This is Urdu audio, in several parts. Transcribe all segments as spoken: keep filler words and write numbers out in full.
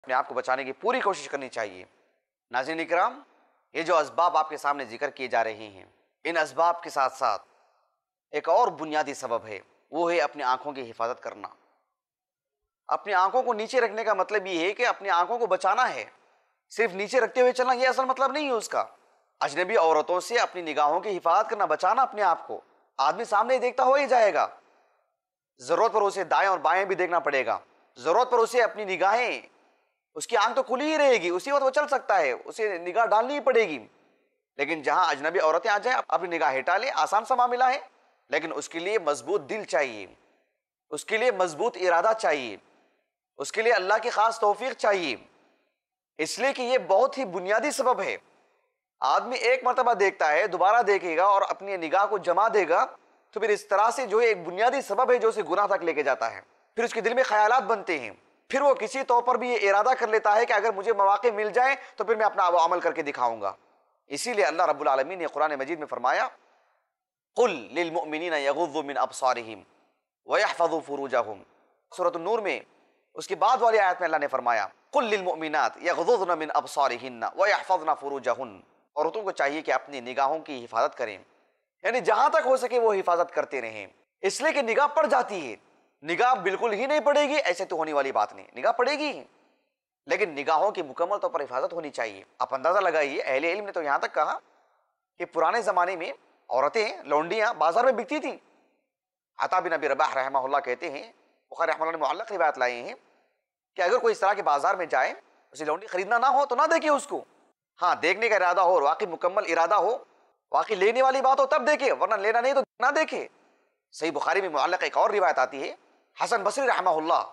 اپنے آپ کو بچانے کی پوری کوشش کرنی چاہیے۔ ناظرین اکرام، یہ جو اسباب آپ کے سامنے ذکر کیے جا رہے ہیں، ان اسباب کے ساتھ ساتھ ایک اور بنیادی سبب ہے، وہ ہے اپنی آنکھوں کی حفاظت کرنا۔ اپنی آنکھوں کو نیچے رکھنے کا مطلب یہ ہے کہ اپنی آنکھوں کو بچانا ہے، صرف نیچے رکھتے ہوئے چلنا یہ اصل مطلب نہیں ہے اس کا۔ اجنبی عورتوں سے اپنی نگاہوں کی حفاظت کرنا، بچانا اپنے آپ کو۔ آدمی سامنے ہی دیکھتا ہو ہی جائے گا، ضرورت پر اسے دائیں اور بائیں بھی دیکھنا پڑے گا، ضرورت پر اسے اپنی نگاہیں، اس کی آنکھ تو کھلی ہی رہے گی، اسی وقت وہ چل سکتا ہے، اسے نگاہ ڈالنی ہی پڑے گی۔ لیکن جہاں اجنبی عورتیں آ جائیں اپنی نگاہ ہٹا لیں، آسان سا معاملہ ہے، لیکن اس کے لیے مضبوط دل چاہیے، اس کے لیے مضبوط ارادہ چاہیے، اس کے لیے اللہ کی خاص توفیق چاہیے، اس لیے کہ یہ بہت ہی بنیادی سبب ہے۔ آدمی ایک مرتبہ دیکھتا ہے، دوبارہ دیکھے گا اور اپنی نگاہ کو جما دے گا تو پھر اس طرح سے جو ایک بنیادی سبب ہے جو اسے گناہ تک لے کے جاتا ہے، پھر اس کے دل میں خیالات بنتے ہیں، پھر وہ کسی طور پر بھی یہ ارادہ کر لیتا ہے کہ اگر مجھے مواقع مل جائیں تو پھر میں اپنا عمل کر کے دکھاؤں گا۔ اسی لیے اللہ رب العالمین نے قرآن مجید میں فرمایا قل للمؤمنین یغضوا من ابصارہم ویحفظوا فروجہم، سورۃ النور میں اس کے بعد والی آیت میں اللہ نے فرمایا قل للمؤمنات یغضضن من ابصارہن ویحفظن فروجہن، عورتوں کو چاہیے کہ اپنی نگاہوں کی حفاظت کریں، یعنی جہاں تک ہو سکے وہ حفاظت کرتے رہیں، اس لیے کہ نگاہ پڑ جاتی ہے۔ نگاہ بالکل ہی نہیں پڑے گی ایسے تو ہونے والی بات نہیں، نگاہ پڑے گی، لیکن نگاہوں کی مکمل طور پر حفاظت ہونی چاہیے۔ آپ اندازہ لگائیے، اہل علم نے تو یہاں تک کہا کہ پرانے زمانے میں عورتیں، لونڈیاں بازار میں بکتی تھیں۔ عطا بن ابی رباح رحمہ اللہ کہتے ہیں، بخاری رحمہ اللہ نے معلق روایت لائے ہیں کہ اگر کوئی اس طرح کے بازار میں جائے، اسے لونڈی خریدنا نہ ہو تو نہ دیکھے اس کو، ہاں دیکھنے کا ارادہ ہو اور واقعی مکمل ارادہ ہو، واقعی لینے والی بات ہو تب دیکھے، ورنہ لینا نہیں تو نہ دیکھے۔ صحیح بخاری میں معلق ایک اور روایت آتی ہے، حسن بصری رحمہ اللہ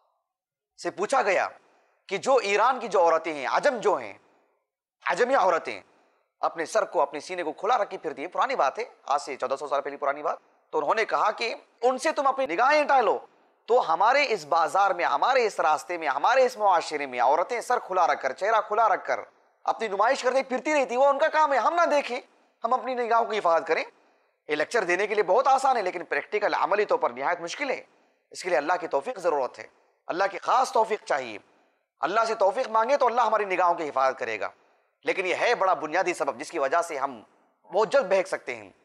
سے پوچھا گیا کہ جو ایران کی جو عورتیں ہیں، عجم جو ہیں، عجمی عورتیں اپنے سر کو، اپنے سینے کو کھلا رکھی پھرتی ہیں، پرانی بات ہے، آج سے چودہ سو سال پہلے پرانی بات، تو انہوں نے کہا کہ ان سے تم اپنی نگاہیں ہٹا لو، تو ہمارے اس بازار میں، ہمارے اس راستے میں، ہمارے اس معاشرے میں عورتیں سر کھلا رکھ کر، چہرہ کھلا رکھ کر اپنی نمائش کرتے پھرتی رہتی، وہ ان کا کام ہے، ہم نہ دیکھیں، ہم اپنی نگاہوں کی حفاظت کریں۔ یہ لیکچر دینے کے لیے بہت آسان ہے، لیکن پریکٹیکل عملی طور پر نہایت مشکل ہے، اس کے لیے اللہ کی توفیق ضرورت ہے، اللہ کی خاص توفیق چاہیے۔ اللہ سے توفیق مانگے تو اللہ ہماری نگاہوں کی حفاظت کرے گا، لیکن یہ ہے بڑا بنیادی سبب جس کی وجہ سے ہم بہت جلد بہک سکتے ہیں۔